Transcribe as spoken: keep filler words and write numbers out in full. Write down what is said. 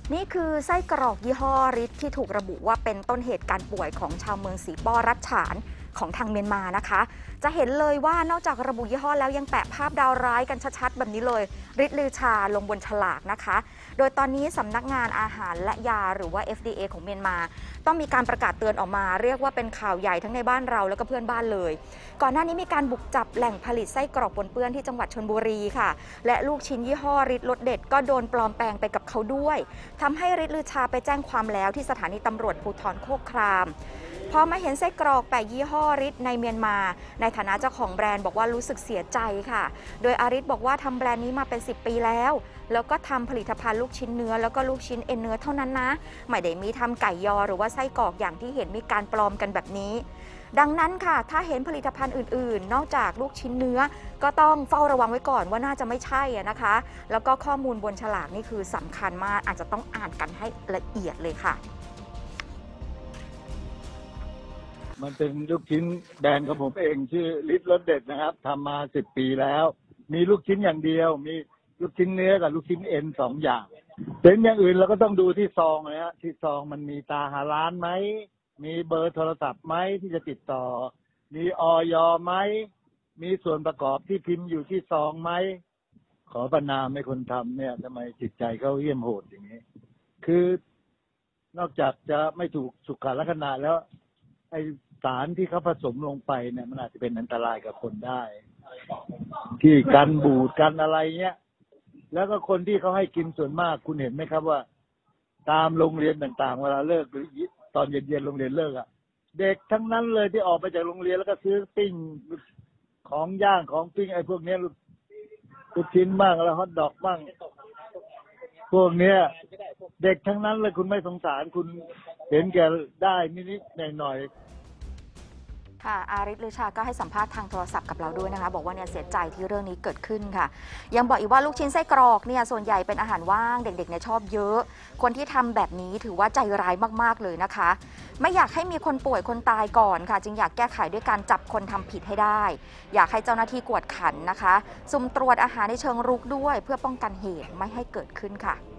นี่คือไส้กรอกยี่ห้อริทที่ถูกระบุว่าเป็นต้นเหตุการป่วยของชาวเมืองสีป้อรัชฉานของทางเมียนมานะคะจะเห็นเลยว่านอกจากระบุยี่ห้อแล้วยังแปะภาพดาวร้ายกันชัดๆแบบนี้เลยริทลือชาลงบนฉลากนะคะโดยตอนนี้สำนักงานอาหารและยาหรือว่า เอฟ ดี เอ ของเมียนมาต้องมีการประกาศเตือนออกมาเรียกว่าเป็นข่าวใหญ่ทั้งในบ้านเราแล้วก็เพื่อนบ้านเลยก่อนหน้านี้มีการบุกจับแหล่งผลิตไส้กรอกปนเปื้อนที่จังหวัดชลบุรีค่ะและลูกชิ้นยี่ห้อริทรสเด็ดก็โดนปลอมแปลงไปกับเขาด้วยทำให้ริทลือชาไปแจ้งความแล้วที่สถานีตำรวจภูธรโคกครามพอมาเห็นไส้กรอกแปะยี่ห้อริทในเมียนมาในฐานะเจ้าของแบรนด์บอกว่ารู้สึกเสียใจค่ะโดยอาริทบอกว่าทำแบรนด์นี้มาเป็นสิบปีแล้วแล้วก็ทำผลิตภัณฑ์ลูกชิ้นเนื้อแล้วก็ลูกชิ้นเอ็นเนื้อเท่านั้นนะไม่ได้มีทำไก่ยอหรือว่าไส้กรอกอย่างที่เห็นมีการปลอมกันแบบนี้ดังนั้นค่ะถ้าเห็นผลิตภัณฑ์อื่นๆนอกจากลูกชิ้นเนื้อก็ต้องเฝ้าระวังไว้ก่อนว่าน่าจะไม่ใช่นะคะแล้วก็ข้อมูลบนฉลากนี่คือสำคัญมากอาจจะต้องอ่านกันให้ละเอียดเลยค่ะมันเป็นลูกชิ้นแบรนด์ของผมเองชื่อริทรสเด็ดนะครับทำมาสิบปีแล้วมีลูกชิ้นอย่างเดียวมีลูกชิ้นเนื้อกับลูกชิ้นเอ็นสองอย่างเป็นอย่างอื่นเราก็ต้องดูที่ซองนะฮะที่ซองมันมีตาหาร้านไหมมีเบอร์โทรศัพท์ไหมที่จะติดต่อมีอย.ไหมมีส่วนประกอบที่พิมพ์อยู่ที่ซองไหมขอประณามให้คนทำเนี่ยทำไมจิตใจเขาเหี้ยมโหดอย่างนี้คือนอกจากจะไม่ถูกสุขลักษณะแล้วไอสารที่เขาผสมลงไปเนี่ยมันอาจจะเป็นอันตรายกับคนได้ที่กันบูดกันอะไรเงี้ยแล้วก็คนที่เขาให้กินส่วนมากคุณเห็นไหมครับว่าตามโรงเรียนต่างๆเวลาเลิกหรือตอนเย็นๆโรงเรียนเลิกอ่ะเด็กทั้งนั้นเลยที่ออกไปจากโรงเรียนแล้วก็ซื้อปิ้งของย่างของปิ้งไอ้พวกนี้ลูกชิ้นบ้างแล้วฮอทดอกบ้างพวกเนี้ยเด็กทั้งนั้นเลยคุณไม่สงสารคุณเห็นแก่ได้นิดๆหน่อยๆค่ะอาริทลือชาก็ให้สัมภาษณ์ทางโทรศัพท์กับเราด้วยนะคะบอกว่าเนี่ยเสียใจที่เรื่องนี้เกิดขึ้นค่ะยังบอกอีกว่าลูกชิ้นไส้กรอกเนี่ยส่วนใหญ่เป็นอาหารว่างเด็กๆเนี่ยชอบเยอะคนที่ทำแบบนี้ถือว่าใจร้ายมากๆเลยนะคะไม่อยากให้มีคนป่วยคนตายก่อนค่ะจึงอยากแก้ไขด้วยการจับคนทำผิดให้ได้อยากให้เจ้าหน้าที่กวดขันนะคะสุ่มตรวจอาหารในเชิงรุกด้วยเพื่อป้องกันเหตุไม่ให้เกิดขึ้นค่ะ